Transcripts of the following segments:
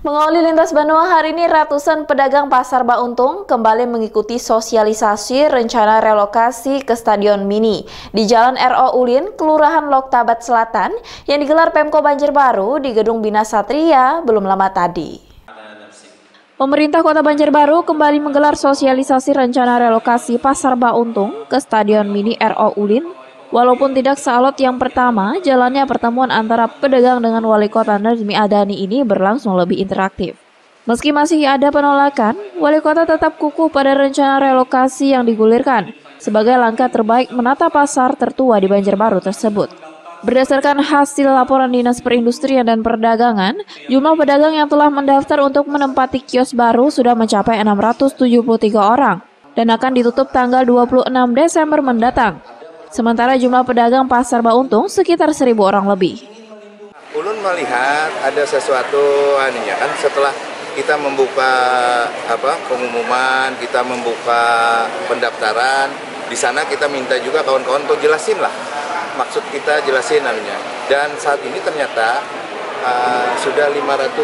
Mengawali lintas Banua hari ini, ratusan pedagang Pasar Bauntung kembali mengikuti sosialisasi rencana relokasi ke Stadion Mini di Jalan R.O. Ulin, Kelurahan Loktabat Selatan yang digelar Pemko Banjarbaru di Gedung Bina Satria belum lama tadi. Pemerintah Kota Banjarbaru kembali menggelar sosialisasi rencana relokasi Pasar Bauntung ke Stadion Mini R.O. Ulin. Walaupun tidak sealot yang pertama, jalannya pertemuan antara pedagang dengan Wali Kota Nazmi Adani ini berlangsung lebih interaktif. Meski masih ada penolakan, Wali Kota tetap kukuh pada rencana relokasi yang digulirkan sebagai langkah terbaik menata pasar tertua di Banjarbaru tersebut. Berdasarkan hasil laporan Dinas Perindustrian dan Perdagangan, jumlah pedagang yang telah mendaftar untuk menempati kios baru sudah mencapai 673 orang dan akan ditutup tanggal 26 Desember mendatang. Sementara jumlah pedagang Pasar Bauntung sekitar 1.000 orang lebih. Ulun melihat ada sesuatu kan setelah kita membuka pengumuman, kita membuka pendaftaran, di sana kita minta juga kawan-kawan untuk jelasin lah. Maksud kita jelasin Dan saat ini ternyata sudah 573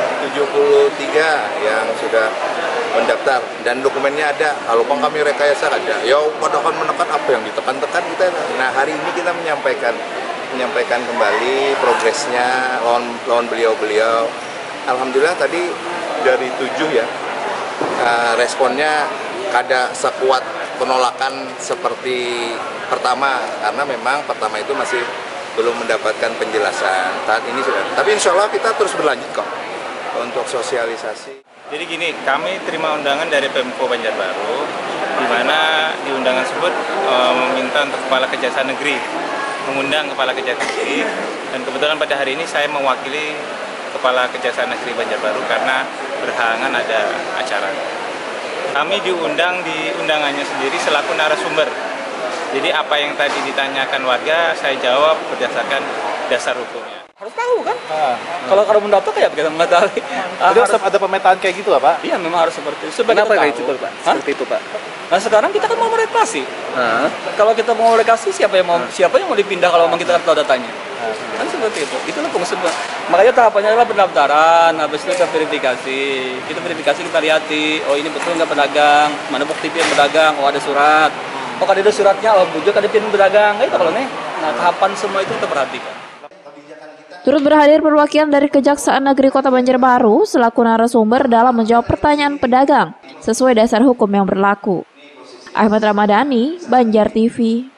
yang sudah mendaftar dan dokumennya ada. Kalau kami rekayasa ada. Ya padahal menekan apa yang ditekan-tekan kita. Nah hari ini kita menyampaikan kembali progresnya lawan beliau-beliau. Alhamdulillah tadi dari 7 ya responnya kada sekuat penolakan seperti pertama karena memang pertama itu masih belum mendapatkan penjelasan. Saat ini sudah. Tapi insya Allah kita terus berlanjut kok untuk sosialisasi. Jadi gini, kami terima undangan dari Pemko Banjarbaru, di mana di undangan tersebut meminta untuk Kepala Kejaksaan Negeri, mengundang Kepala Kejaksaan Negeri, dan kebetulan pada hari ini saya mewakili Kepala Kejaksaan Negeri Banjarbaru karena berhalangan ada acara. Kami diundang di undangannya sendiri selaku narasumber. Jadi apa yang tadi ditanyakan warga, saya jawab berdasarkan dasar hukumnya. Harus tahu kan? Kalau mendaftar kayak kita mengetahui. Jadi ada pemetaan kayak gitu Pak? Iya memang harus seperti itu. Kenapa kayak gitu Pak? Seperti itu Pak? Nah sekarang kita kan mau relokasi. Kalau kita mau relokasi siapa yang mau dipindah kalau memang kita tahu datanya? Kan seperti itu. Itulah fungsinya. Makanya tahapannya adalah pendaftaran, habis itu kita verifikasi. Kita lihati, oh ini betul nggak pedagang, mana bukti yang pedagang, oh ada surat. Oh kalau ada suratnya, oh bujuk ada pin pedagang, gitu kalau nih. Nah tahapan semua itu kita perhatikan. Turut berhadir perwakilan dari Kejaksaan Negeri Kota Banjarbaru selaku narasumber dalam menjawab pertanyaan pedagang sesuai dasar hukum yang berlaku. Ahmad Ramadhani, Banjar TV.